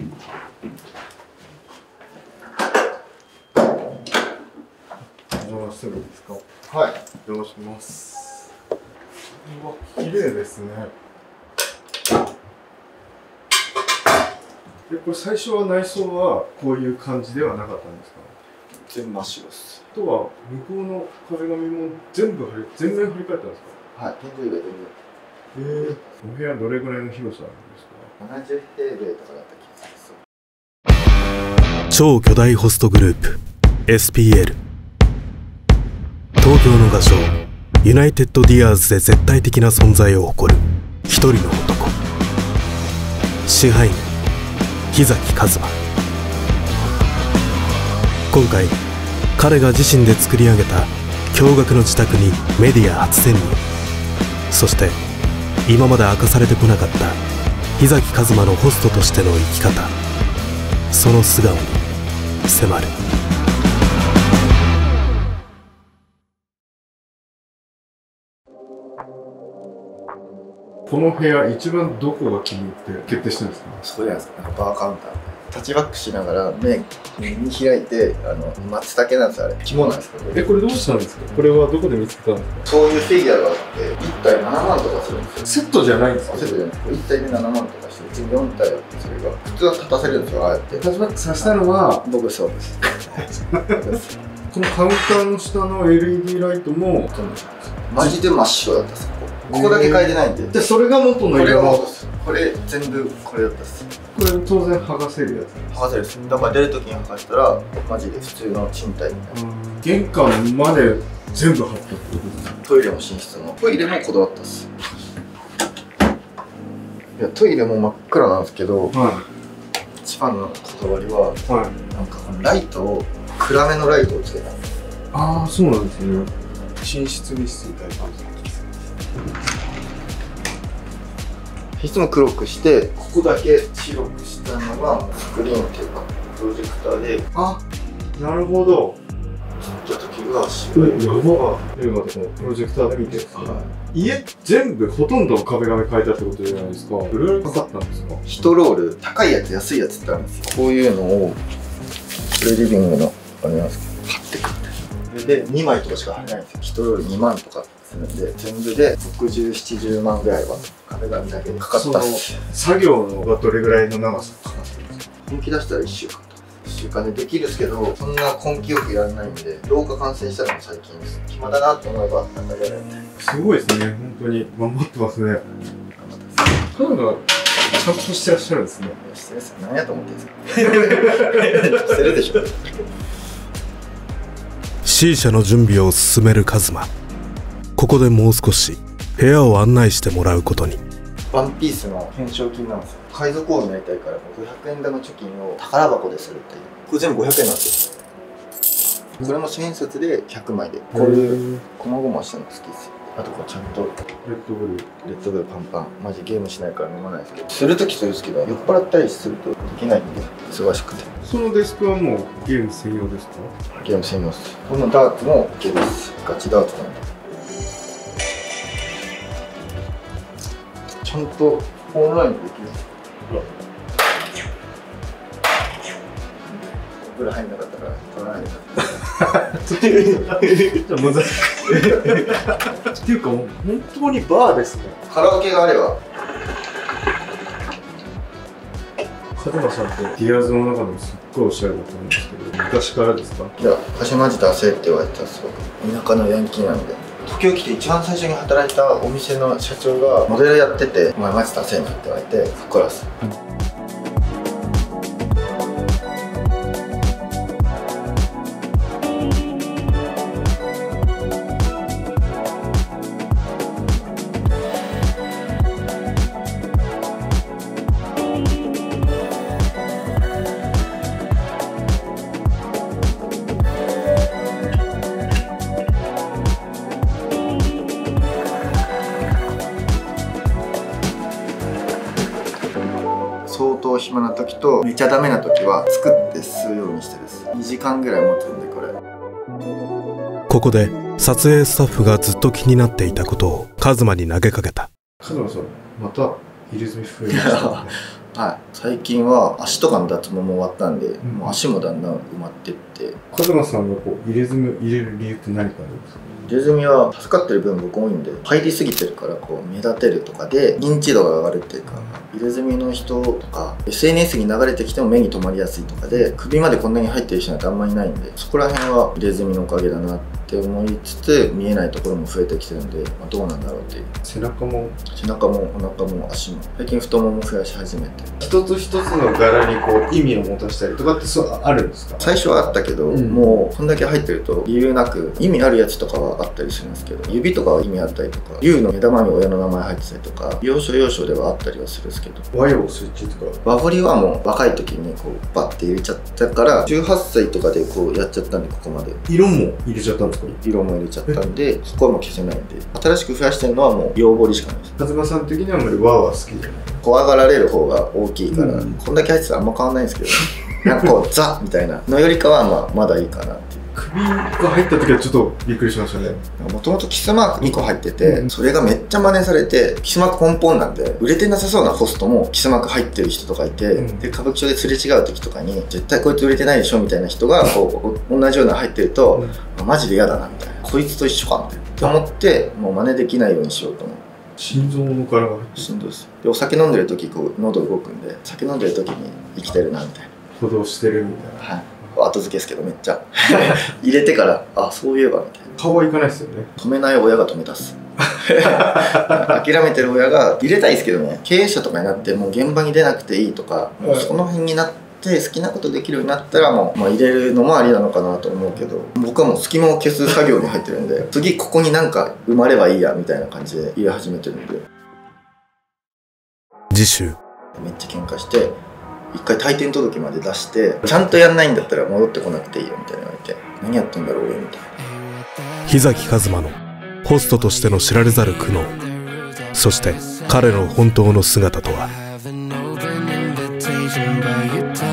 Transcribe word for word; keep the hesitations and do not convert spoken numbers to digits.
お邪魔してもいいですか？ はい。 お邪魔します。うわ、綺麗ですね。で、これ最初は内装はこういう感じではなかったんですか？ 全部真っ白です。 あとは向こうの壁紙も全部張り全面張り替えたんですか？ はい、天井以外全部。 えー、お部屋どれぐらいの広さあるんですか？ ななじゅうへいべいとかだった気がする。 超巨大ホストグループ エスピーエル、 東京の画商ユナイテッドディアーズで絶対的な存在を誇る一人の男、支配人日崎一馬。今回彼が自身で作り上げた驚愕の自宅にメディア初潜入。そして今まで明かされてこなかった日崎一馬のホストとしての生き方、その素顔に迫る。 この部屋一番どこが気に入って決定してるんですか？ そこじゃないですか。なんかバーカウンタータッチバックしながら目見開いて、あの松茸なんですよ、あれ肝なんですけど。 え、これどうしたんですか？これはどこで見つけたんですか？ そういうフィギュアがあっていったいななまんとかするんですよ。 セットじゃないんですか？ セットじゃない。いったいでななまんとかして、うちによんたいあって、それが普通は立たせるんですよ、ああやって。 タッチバックさせたのは僕そうです。 このカウンターの下の エルイーディー ライトもマジで真っ白だったです。ここだけ変えてないんで。 じゃあそれが元の色の。 これ全部これだったです。 これ当然剥がせるやつ。 剥がせるです。だから出るときに剥がしたらマジで普通の賃貸みたいな。 玄関まで全部貼ったってことですか？ トイレも寝室もトイレもこだわったっす。いやトイレも真っ暗なんですけど、はい、一番のこだわりは、はい、なんかこのライトを暗めのライトをつけた。 ああ、そうなんですね。寝室に室みたいな感じ。 いつも黒くしてここだけ白くしたのがスクリーンっていうかプロジェクターで。 あ、なるほど。 ちょっと時が白い。 やば。映画とかプロジェクターで見てるんですね。はい、家全部ほとんど壁紙変えたってことじゃないですか。どれぐらいかかったんですか？一ロール高いやつ安いやつってあるんですよ。こういうのをこれリビングのあれなんですけど買ってくって。でにまいとかしか貼れないんですよ。一ロールにまんとかするんで全部でろくじゅう、ななじゅうまんぐらいは壁紙だけでかかったっす。 作業のがどれぐらいの長さかかってるんですか？ 本気出したらいっしゅうかんとかいっしゅうかんでできるんですけど、そんな根気よくやらないんで廊下完成したのも最近です。暇だなと思えばなんかやるみたいな。 すごいですね、本当に頑張ってますね。彼女はちゃんとしてらっしゃるんですね。 してるっす。何やと思ってんですか？してるでしょ。 シー社の準備を進めるカズマ。ここでもう少し部屋を案内してもらうことに。 ワンピースの懸賞金なんですよ。海賊王になりたいからごひゃくえん玉貯金を宝箱でするっていう。これ全部ごひゃくえんなんですよ。これも千円札でひゃくまいで、こういうこまごましたの好きですよ。あとこうちゃんとレッドブルレッドブルパンパン。マジゲームしないから飲まないですけど、するときするんですけど酔っ払ったりするとできないんで忙しくて。 そのデスクはもうゲーム専用ですか？ ゲーム専用です。このダーツもゲームです。ガチダーツなんでちゃんとオンラインでできる。お風呂入んなかったから取らないで。 じゃあむずい。っていうかもう本当にバーですね。 カラオケがあれば。 カズマさんってディアーズの中でもすっごいおしゃれだと思うんですけど、昔からですか？ いや、鹿島ジ出せって言われてたんですよ。田舎のヤンキーなんで。東京来て一番最初に働いたお店の社長がモデルやってて「お前マジ出せんな」って言われて、そこからです。相当暇な時とめちゃダメな時は作って吸うようにしてです。にじかんぐらい持つんでこれ。 ここで撮影スタッフがずっと気になっていたことをカズマに投げかけた。 カズマさん、また入れ墨増えましたね。 はい、最近は足とかの脱毛も終わったんで、 うん、 もう足もだんだん埋まってって。 カズマさんがこう入れ墨を入れる理由って何かあるんですか？ 入れ墨は助かってる分僕多いんで、入りすぎてるからこう目立てるとかで認知度が上がるっていうか、入れ墨の人とか エスエヌエス に流れてきても目に留まりやすいとかで、首までこんなに入ってる人なんてあんまりいないんで、そこら辺は入れ墨のおかげだなって思いつつ、見えないところも増えてきてるんで、まあ、どうなんだろうっていう。 背中も背中もお腹も足も最近太もも増やし始めて、 一つ一つの柄にこう意味を持たせたりとかってそうあるんですか？ 最初はあったけど、うん、もうこんだけ入ってると理由なく意味あるやつとかはあったりするんですけど、指とかは意味あったりとか、竜の目玉に親の名前入ってたりとか、要所要所ではあったりはするんですけど、 和洋折衷とか和彫りはもう若い時にこうバッて入れちゃったからじゅうはっさいとかでこうやっちゃったんで、ここまで色も入れちゃったんですか？ 色も入れちゃったんで、そこはもう消せないんで、新しく増やしてるのはもう洋彫りしかないです。 カズマさん的にはあんまり和は好きじゃない？ 怖がられる方が大きいから、うん、こんだけ入ってたらあんま変わんないんですけどなんかこうザみたいなのよりかはまあまだいいかなっていう。 首が入った時はちょっとびっくりしましたね。 もともとキスマークにこ入ってて、うん、それがめっちゃ真似されて、キスマークポンポンなんで売れてなさそうなホストもキスマーク入ってる人とかいて、うん、で歌舞伎町ですれ違う時とかに絶対こいつ売れてないでしょみたいな人がこう同じような入ってると、うん、マジで嫌だなみたいな、こいつと一緒かみたいなって思って、もう真似できないようにしようと思って。 心臓の柄が入ってる。 心臓です。でお酒飲んでる時こう喉動くんで、酒飲んでる時に生きてるなみたいな、 鼓動してるみたいな。 はい、後付けですけどめっちゃ入れてからあそういえばみたいな。 顔はいかないですよね。 止めない親が止めたっす諦めてる親が入れたいですけどね、経営者とかになってもう現場に出なくていいとか、もうその辺になって好きなことできるようになったらもう、まあ、入れるのもありなのかなと思うけど、僕はもう隙間を消す作業に入ってるんで次ここになんか生まればいいやみたいな感じで入れ始めてるんで。 次週めっちゃ喧嘩して一回退店届まで出して、ちゃんとやんないんだったら戻ってこなくていいよみたいな言われて、何やってんだろう俺みたいな。 日崎一馬のホストとしての知られざる苦悩、そして彼の本当の姿とは。